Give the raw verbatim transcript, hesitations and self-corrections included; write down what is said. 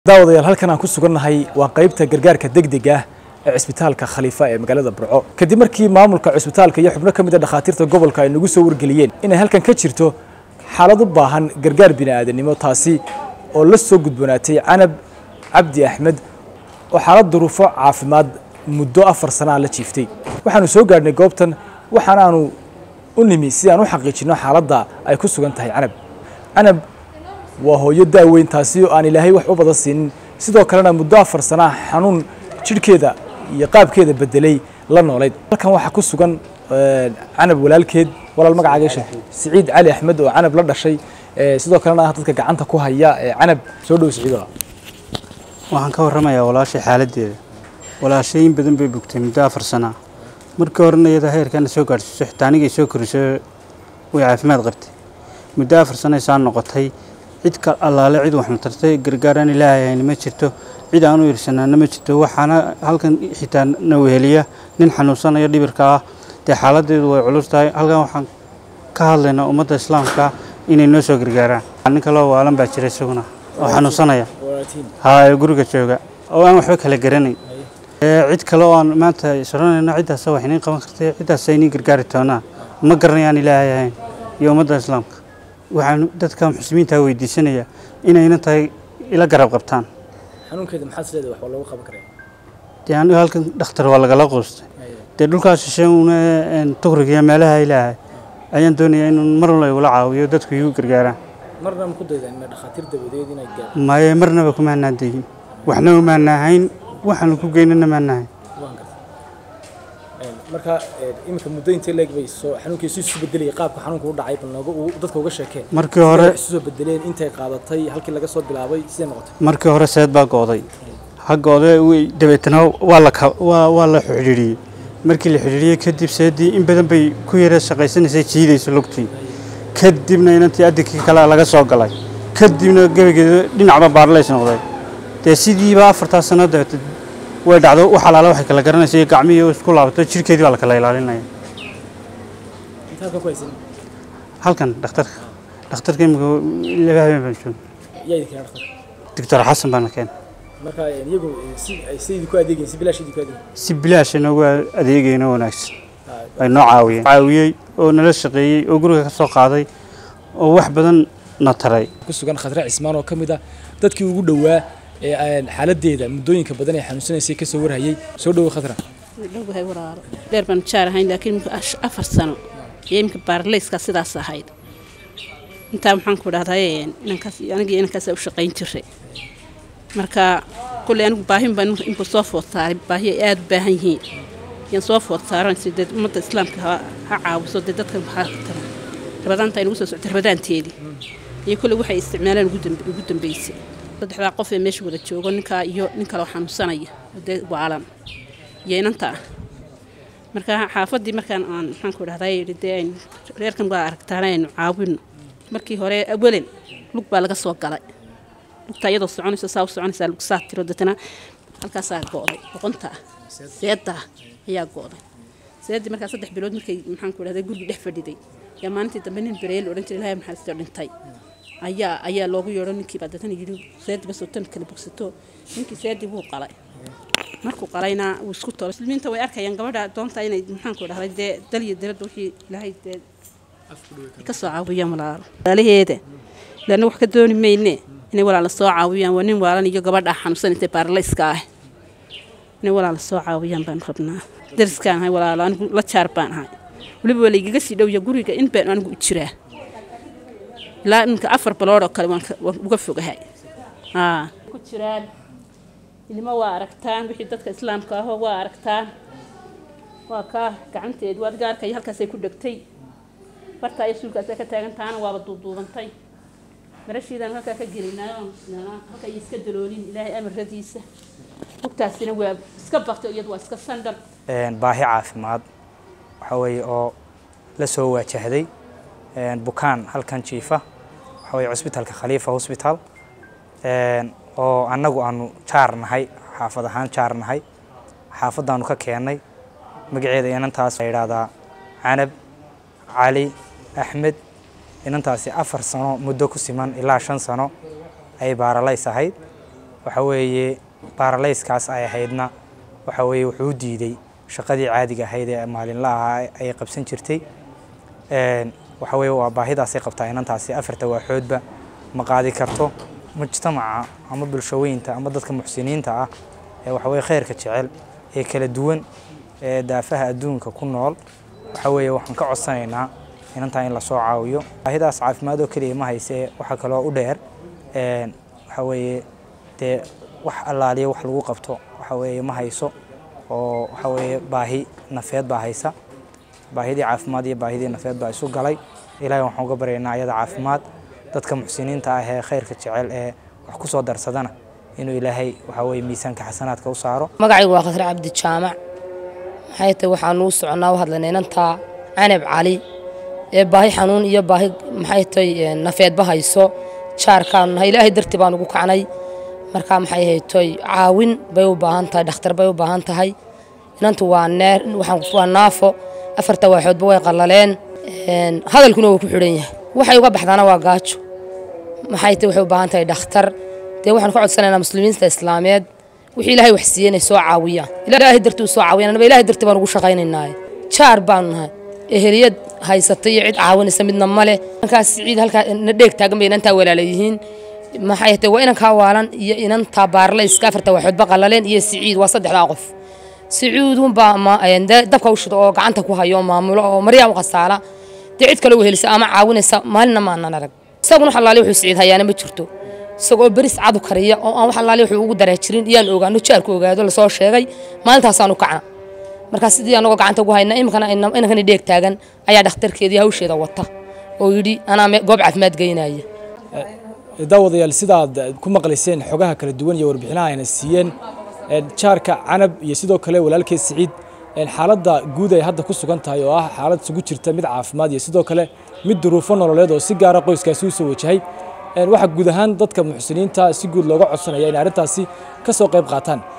daawadayaal halkan aan ku sugannahay waa qaybta gargaarka degdega ah ee cisbitaalka Khalifa ee magaalada Burco kadib markii maamulka cisbitaalka iyo xubno kamid ah dhakhaatiirta gobolka ay nagu soo wargeliyeen inay halkan ka jirto xaalad u baahan gargaar bini'aadanimo taasi oo la soo gudboonaatay Canab Cabdi Axmed oo xaalad duruufo caafimaad muddo afar sano la jiiftay waxaanu soo gaarnay goobtan waxaana aanu u nimi si aan u xaqiijino xaaladda ay ku sugan tahay Canab Canab waa hooyo daaweyn taasi oo aan ilaahay wax u badan siin sidoo kalena muddo afar sano xanuun jirkeeda iyo qaabkeeda bedelay la noolayd halkan waxa ku sugan Canab walaalkeed walaal magacaaga sheekh Saciid Cali Axmed oo Canab la dhashay sidoo kalena dadka gacanta ku haya Canab soo dhow Saciid waxaan ka warramayaa walaashay xaaladeeda walaashay in badan bay bugtay muddo afar sano markii horena iyada heerkan soo gaarsiisay xitaaniga soo korisay way caafimaad qabtay muddo afar sano ay saan noqotay cid ka allaale cid wax matartay gargaaran ilaahay ma jirto cid aanu irsanaana ma jirto waxaana halkan xitaa naweheliya nin xanuunsanaya dhibirka ah de xaaladeedu way culus tahay halkan waxaan ka hadlaynaa ummadda islaamka inay noo soo gargaaraan nin kale oo waalan baa jiray isaguna oo xanuunsanaya haa guriga jooga oo aan waxba kala garanayn cid kale oo aan maanta isranayna cidaas wax inay qaban kartay cidaas ay inay gargaari doonaa ma garanayaan ilaahay ahayn iyo ummadda islaamka waxaan dadka muslimiinta weydiisanaya inayna tahay ila garab qabtaan xanuunkeeda maxaa sideeda wax looga qaban karaa taan halkan dhakhtar waa laga la qoostay de dhulkaas sheeguna in tuqriga meelaha ilaahay ayaan doonayaa in mar walba ay wala caawiyo dadku igu gargaaraan marna ma ku daydaan in dhakhaatiir dabadeed inay gaar maaye marnaba kuma naadeen waxna uma naahayn waxaan ku geynana ma naahayn marka imika muddo intee leeg bay soo xanuunkiisu isu bedelay qaabka xanuunku u dhacay balnaga uu dadka uga sheekeen markii hore isu bedeleen intay qaadatay halkii laga soo bilaabay sidee noqotay markii hore seed baa gooday hagooda way dabeetana waa la waa waa la xiriiriyay markii la xiriiriyay kadib seedii in badan bay ku yara shaqaysanaysaa jiidayso lugtii kadibna inantii adikii kala laga soo galay kadibna gabageeda dhinacba baarleys noqday de sidiiba afarta sanadood way dhacdo waxa la wax kala garanaysa gacmiyo isku laabto jirkeedii waa la kala ilaalinaya inta ka qoysan halkan dhakhtarka dhakhtarka imika laba habeen baan joogay yaay ka dhakhtar doctor Xasan baan keen marka iyagu si ay sidii ku adeegeen si bilaash idii ku adeegeen si bilaash noogu adeegayna wanaagsan ay noo caawiyeen caawiyay oo nala shaqeeyay oo guriga ka soo qaaday oo wax badan na taray ku sugan Khadra Cismaan oo kamid ah dadkii ugu dhawaa ee xaaladeeda muddooyinka badan ee xanuunsanaysay ka soo warhayay soo dhow Khadra dhawahay waraaro dheer baan jaarahayn laakiin afar sano yeemka baarleyska sidaas ahayd inta waxaan ku dhahday inankaas aniga inankaas u shaqayn jiray marka kulli anigu baahin baan in ku soo footaaray baahi aad baahan yihiin yan soo footaaran sidii ummadda islaamka ha caawiso dadka waxa taran rabadaanta inuu soo socdo rabadaanteedii iyo kulli waxay isticmaalaan ugu dambeysay saddexda qof ee meesha wada joogo ninka iyo nin kale xanuunsanaya waalan yeynanta marka xaafadii markaan aan waxaan ku dhahday ideen reerkan baa aragtaan in caawin markii hore awalan lug baa laga soo galay lugta iyadoo soconaysa saaw soconaysa lug saatiro dadana halkaas aa gooday boqonta seeda ayaa gooday seedii markaa saddex bilood markay waxaan ku dhahday guriga dhex fadhiday yaa maalintii dambe nin bareel oran jiray ilaahay maxaa iska dhintay ayaa ayaa loogu yeero ninkii baadatan yiri seed bas oo tan kala bogsato ninkii seedii wuu qalay markuu qalayna uu isku tolo muslimiinta way arkayaan gabadha doonta inay maxaan ku dhahday de daliya dirada wixii ilaahay de ka soo caawiyaan walaalo walaalaheeda lana wax ka dooni meeyne inay walaalo soo caawiyaan waa nin waalan iyo gabadha xanuunsan intay baarleyska ah inay walaalo soo caawiyaan baan rabnaa dariskaan hay walaalo anigu la jaar baan ahay waliba wala iga sii dhow ya guriga in baan anigu u jiraa لا إنك أفر بلورة كلام وقفوا جهاي آه كتيران اللي ما واركتان بحدة الإسلام كهو واركتان وكا كعنت إدوار جار كي هالكسي كودكتي فرتا يسوع كسي كتاعن تان وابدو دوبنتي مرشيد أنا هكا كجرينا هكا يسكدلونين إلهي أمر رديسة وقتاسينا واب سكبقت يدوا سكسندر باهي عافماد حوي أو لسوا شهدي bukaan halkan jiifa waxa way cisbitaalka Khalifa Hospital een oo anagu aanu jaarnahay xaafad ahaan jaarnahay xaafadaanu ka keenay magaceeda inantaas ay yiraahdaa Canab Cali Axmed inantaasi afar sano muddo ku siman ilaa shan sano ay baaralays ahayd waxa weeye baarlayskaas ay ahaydna waxa weeye wuxuu diiday shaqadii caadiga ahayd ee maalinlaha ay qabsan jirtay een waxa weeye waa baahidaas ay qabtaa inantaasi afarta waaxoodba ma qaadi karto mujtamaca ama bulshooyinta ama dadka muxsiniinta ah ee waxa weeye khayrka jecel ee kala duwan ee daafaha adduunka ku nool waxa weeye waxaan ka codsanaynaa inantaa in la soo caawiyo baahidaas caafimaad oo kaliya ma hayse waxa kale oo u dheer een waxa weeye dee wax allaaliya wax lagu qabto waxa weeye ma hayso oo waxa weeye baahi nafeed baa haysa baahidii caafimaad iyo baahidii nafeed baa isu galay ilaahay waxaan uga baryaynaa ayada caafimaad dadka muxsiniinta ah ee khayrka jecel ee wax ku soo darsadana inuu ilaahay waxa weeye miisaanka xasanaadka u saaro magacaygu waa Khadra Cabdi Jaamac maxay tahay waxaan u soconaa hadlanay inanta Canab Cali ee baahi xanuun iyo baahi maxay tahay nafeed ba hayso jaarkaan ilaahay darti baan ugu kacnay marka maxay haytay caawin bay u baahan tahay dhakhtar bay u baahan tahay inantu waa neer waxaan ku naafo afarta waaxoodba way qalaleen een hadalkuna wuu ku xidhan yahay waxay uga baxdaana waa gaajo maxay tahay waxay u baahan tahay dhakhtar dee waxaan ku codsanaynaa muslimiinta islaameed wixii ilaahay wax siiyay inay soo caawiyaan ilaahay darti u soo caawiyaan anaba ilaahay darti baan ugu shaqaynaynaa jaar baan nahay eheliyad haysatay cid caawinaysa midna male markaas ciid halka dheeg taagan bay inantaa walaalayihiin maxay tahay waa inanka waalan iyo inanta baarlayska afarta waaxoodba qalaleen iyo siciid waa saddexda qof siciidun baa ma dabka u shido oo gacanta ku hayo maamulo oo maryaa u qasaala dee cid kale u helisa ama caawinaysa maalina ma aanan arag isaguna xalaali wuxuu siciid hayaana ma jirto isagoo baris cad u kariya oo aan wax xalaali wuxuu ugu daraa jirin iyaan ogaano jaarku ogaado la soo sheegay maalintaasaan u kacna marka sidii anagoo gacanta ugu hayna imkana inankani dheeg taagan ayaa dhakhtarkeedii hawsheeda wata oo yidhi anaa goob caafimaad geynaya daawadayaal sidaad ku maqlayseen xogaha kala duwan iyo warbixinaha ayna siiyeen jaarka Canab iyo sidoo kale walaalkeed Siciid xaaladda guud ay hadda ku sugan tahay oo ah xaalad isugu jirta mid caafimaad iyo sidoo kale mid duruufo nololeed oo si gaar ah qoyskaasi u soo wajahay waxa guud ahaan dadka muxsiniinta si guud looga codsanaya in arrintaasi ka soo qayb qaataan